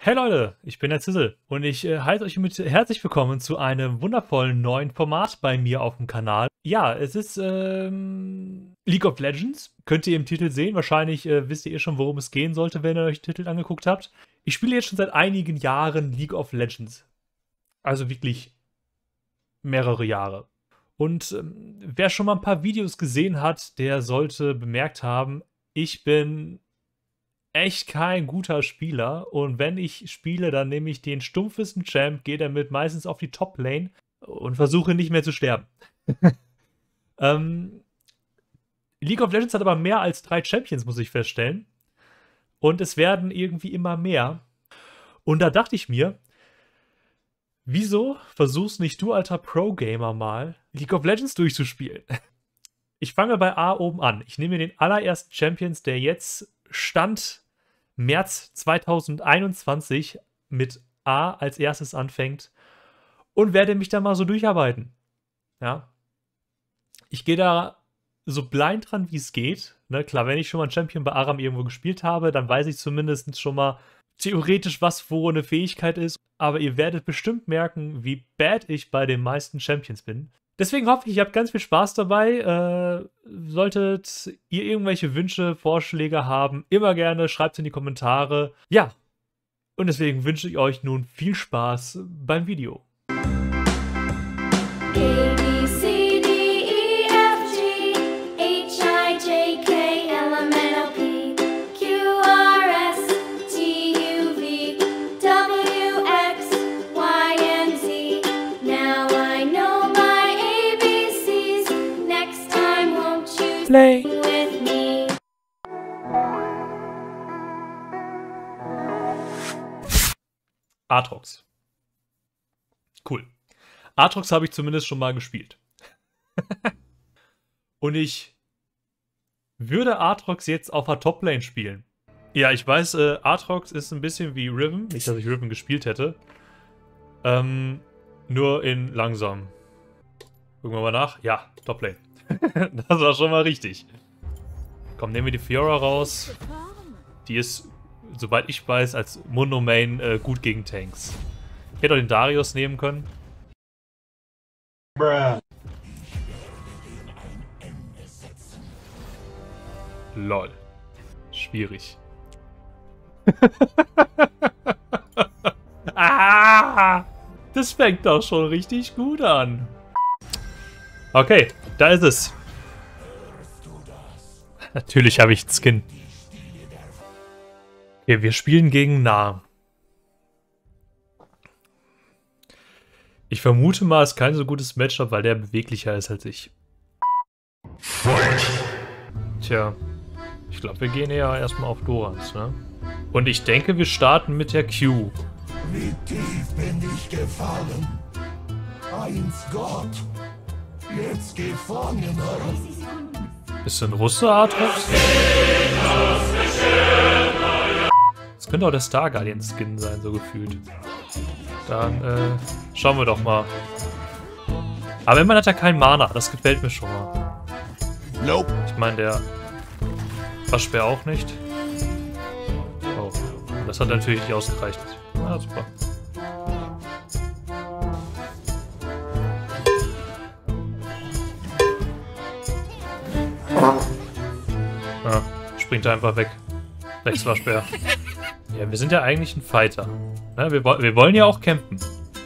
Hey Leute, ich bin der Zissel und ich heiße euch mit herzlich willkommen zu einem wundervollen neuen Format bei mir auf dem Kanal. Ja, es ist League of Legends, könnt ihr im Titel sehen. Wahrscheinlich wisst ihr schon, worum es gehen sollte, wenn ihr euch den Titel angeguckt habt. Ich spiele jetzt schon seit einigen Jahren League of Legends. Also wirklich mehrere Jahre. Und wer schon mal ein paar Videos gesehen hat, der sollte bemerkt haben, ich bin echt kein guter Spieler. Und wenn ich spiele, dann nehme ich den stumpfesten Champ, gehe damit meistens auf die Top-Lane und versuche nicht mehr zu sterben. League of Legends hat aber mehr als 3 Champions, muss ich feststellen. Und es werden irgendwie immer mehr. Und da dachte ich mir, wieso versuchst nicht du, alter Pro-Gamer, mal League of Legends durchzuspielen? Ich fange bei A oben an. Ich nehme den allerersten Champions, der jetzt Stand März 2021 mit A als erstes anfängt und werde mich da mal so durcharbeiten. Ja. Ich gehe da so blind dran, wie es geht. Ne, klar, wenn ich schon mal einen Champion bei Aram irgendwo gespielt habe, dann weiß ich zumindest schon mal theoretisch, was wo eine Fähigkeit ist. Aber ihr werdet bestimmt merken, wie bad ich bei den meisten Champions bin. Deswegen hoffe ich, ihr habt ganz viel Spaß dabei. Solltet ihr irgendwelche Wünsche, Vorschläge haben, immer gerne schreibt es in die Kommentare. Ja, und deswegen wünsche ich euch nun viel Spaß beim Video. Play. Aatrox. Cool. Aatrox habe ich zumindest schon mal gespielt. Und ich würde Aatrox jetzt auf der Top-Lane spielen. Ja, ich weiß, Aatrox ist ein bisschen wie Riven. Nicht, dass ich Riven gespielt hätte. Nur in langsam. Gucken wir mal nach. Ja, Top-Lane. Das war schon mal richtig. Komm, nehmen wir die Fiora raus. Die ist, soweit ich weiß, als Mono-Main gut gegen Tanks. Ich hätte auch den Darius nehmen können. Bruh. Lol. Schwierig. Ah! Das fängt doch schon richtig gut an. Okay, da ist es. Natürlich habe ich einen Skin. Okay, wir spielen gegen Nah. Ich vermute mal, es ist kein so gutes Matchup, weil der beweglicher ist als ich. Tja, ich glaube, wir gehen eher erstmal auf Dorans, ne? Und ich denke, wir starten mit der Q. Wie tief bin ich gefallen? Eins Gott. Jetzt Gefangener. Ist ein Russe, Aatrox? Das könnte auch der Star Guardian Skin sein, so gefühlt. Dann, schauen wir doch mal. Aber immerhin hat er keinen Mana, das gefällt mir schon mal. Nope. Ich meine, der Waschbär auch nicht. Oh, das hat natürlich nicht ausgereicht. Ah, super. Ah, springt er einfach weg. Rechts Waschbär. Ja, wir sind ja eigentlich ein Fighter. Ne, wir wollen ja auch campen.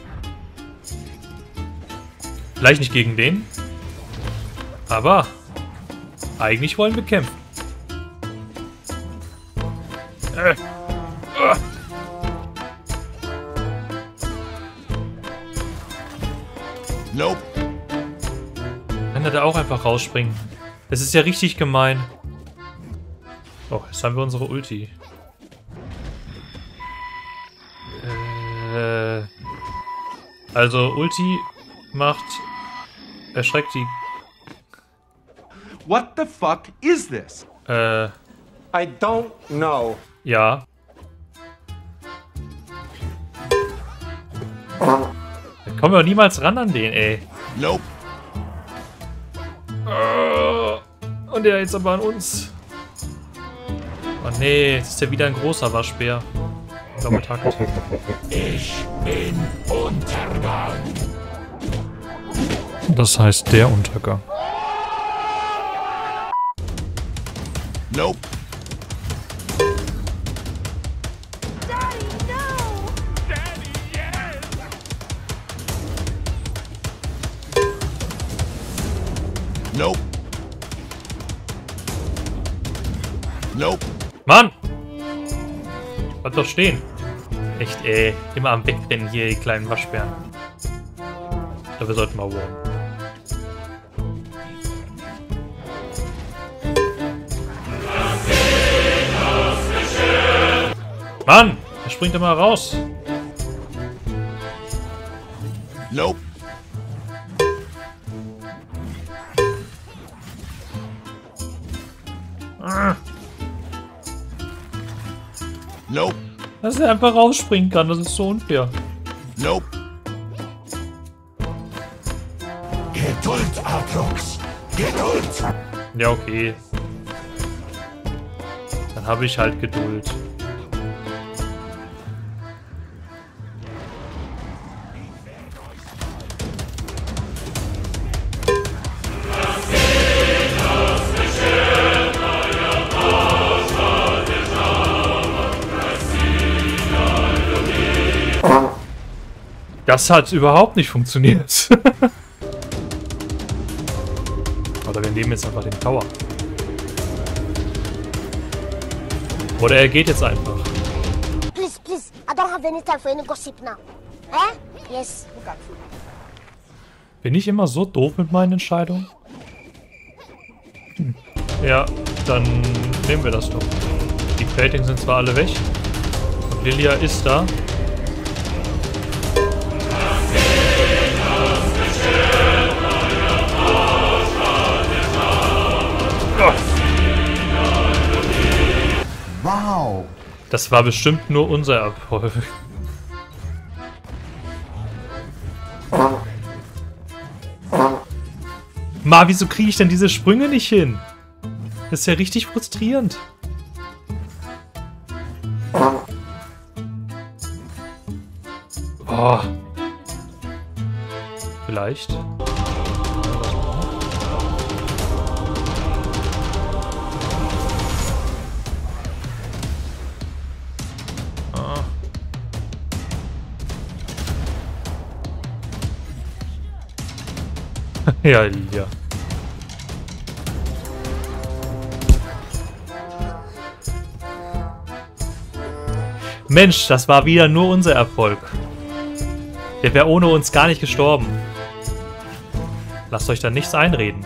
Vielleicht nicht gegen den. Aber eigentlich wollen wir kämpfen. Nope. Kann er da auch einfach rausspringen? Das ist ja richtig gemein. Oh, jetzt haben wir unsere Ulti. Also Ulti macht... erschreckt die... What the fuck is this? I don't know. Ja. Da kommen wir doch niemals ran an den, ey. Nope. Und der jetzt aber an uns. Oh nee, jetzt ist ja wieder ein großer Waschbär. Doppeltakt. Ich bin Untergang. Das heißt der Untergang. Nope. Daddy, no! Nope. Nope. Mann! Bleib doch stehen. Echt, immer am Wegrennen hier, die kleinen Waschbären. Ich glaube, wir sollten mal warnen. Mann! Er springt immer raus. Nope. Ah, Nope. dass er einfach rausspringen kann, das ist so unfair. Nope. Geduld, Atrox. Geduld. Ja, okay. Dann habe ich halt Geduld. Das hat überhaupt nicht funktioniert. Oder wir nehmen jetzt einfach den Tower. Oder er geht jetzt einfach. Please, please, I don't have any time for any gossip now. Eh? Yes. Bin ich immer so doof mit meinen Entscheidungen? Ja, dann nehmen wir das doch. Die Paintings sind zwar alle weg. Und Lilia ist da. Wow. Das war bestimmt nur unser Erfolg. Ma, wieso kriege ich denn diese Sprünge nicht hin? Das ist ja richtig frustrierend. Oh. Vielleicht. Ja, ja. Mensch, das war wieder nur unser Erfolg. Der wäre ohne uns gar nicht gestorben. Lasst euch da nichts einreden.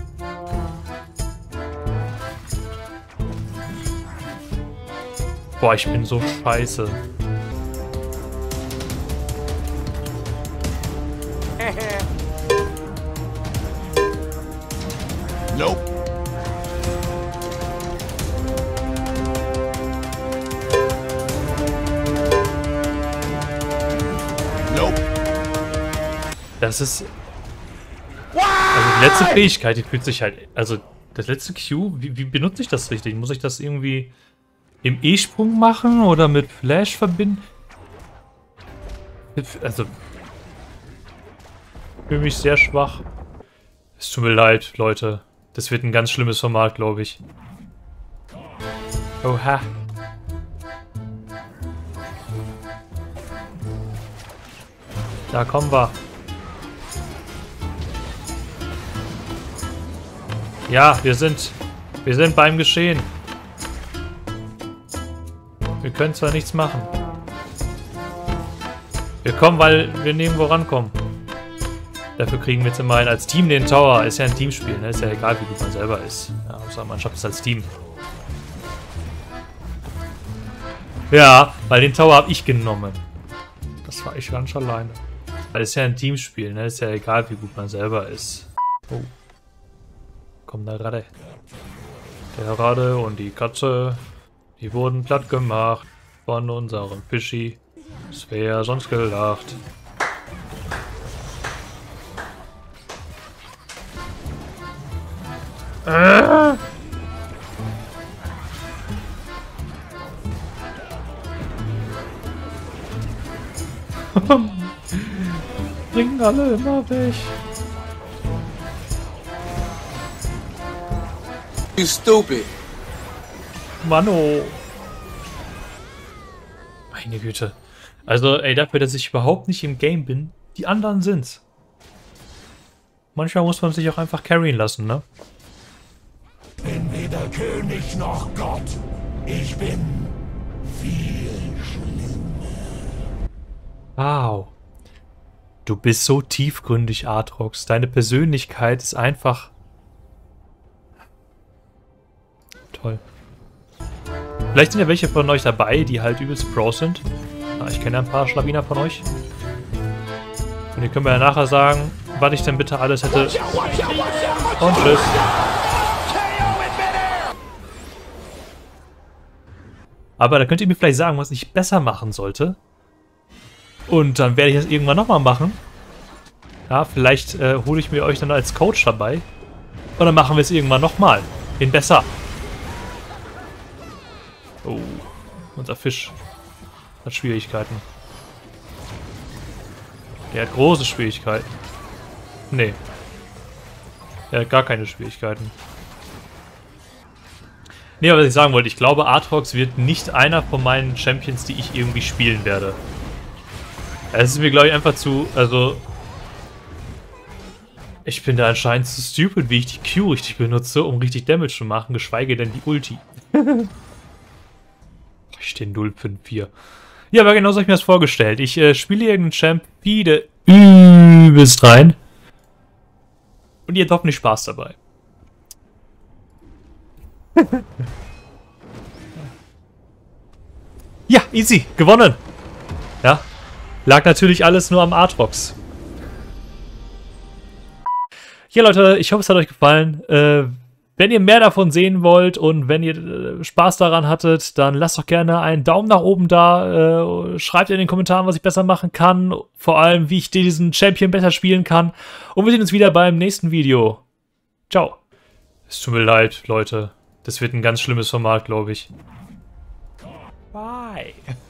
Boah, ich bin so scheiße. Nope. Nope. Das ist... Also die letzte Fähigkeit, die fühlt sich halt... Also das letzte Q, wie benutze ich das richtig? Muss ich das irgendwie im E-Sprung machen oder mit Flash verbinden? Also... Fühle mich sehr schwach. Es tut mir leid, Leute. Das wird ein ganz schlimmes Format, glaube ich. Oha. Da kommen wir. Ja, wir sind beim Geschehen. Wir können zwar nichts machen. Wir kommen, weil wir nirgendwo rankommen. Dafür kriegen wir jetzt immerhin als Team den Tower. Ist ja ein Teamspiel, ne? Ist ja egal, wie gut man selber ist. Ja, außer man schafft es als Team. Ja, weil den Tower habe ich genommen. Das war ich ganz alleine. Weil es ist ja ein Teamspiel, ne? Ist ja egal, wie gut man selber ist. Oh. Komm, der Radde. Der Radde und die Katze, die wurden platt gemacht von unserem Fischi. Das wäre sonst gedacht. Bringen alle immer weg. You stupid. Mano. Meine Güte. Also, ey, dafür, dass ich überhaupt nicht im Game bin, die anderen sind's. Manchmal muss man sich auch einfach carryen lassen, ne? Bin weder König noch Gott. Ich bin viel schlimmer. Wow. Du bist so tiefgründig, Aatrox. Deine Persönlichkeit ist einfach... toll. Vielleicht sind ja welche von euch dabei, die halt übelst Pro sind. Na, ich kenne ja ein paar Schlawiner von euch. Und ihr könnt mir ja nachher sagen, was ich denn bitte alles hätte. Und tschüss. Aber da könnt ihr mir vielleicht sagen, was ich besser machen sollte. Und dann werde ich das irgendwann nochmal machen. Ja, vielleicht hole ich mir euch dann als Coach dabei. Und dann machen wir es irgendwann nochmal. In besser. Oh, unser Fisch hat Schwierigkeiten. Der hat große Schwierigkeiten. Nee. Er hat gar keine Schwierigkeiten. Nee, aber was ich sagen wollte, ich glaube, Aatrox wird nicht einer von meinen Champions, die ich irgendwie spielen werde. Es ist mir, glaube ich, einfach zu, also... Ich bin da anscheinend zu stupid, wie ich die Q richtig benutze, um richtig Damage zu machen, geschweige denn die Ulti. Ich stehe 054. Ja, aber genau so habe ich mir das vorgestellt. Ich spiele irgendeinen Champ, viele übelst rein. Und ihr habt hoffentlich Spaß dabei. Ja, easy, gewonnen. Ja, lag natürlich alles nur am Aatrox. Ja, Leute, ich hoffe, es hat euch gefallen. Wenn ihr mehr davon sehen wollt und wenn ihr Spaß daran hattet, dann lasst doch gerne einen Daumen nach oben da. Schreibt in den Kommentaren, was ich besser machen kann. Vor allem, wie ich diesen Champion besser spielen kann. Und wir sehen uns wieder beim nächsten Video. Ciao. Es tut mir leid, Leute. Das wird ein ganz schlimmes Format, glaube ich. Bye.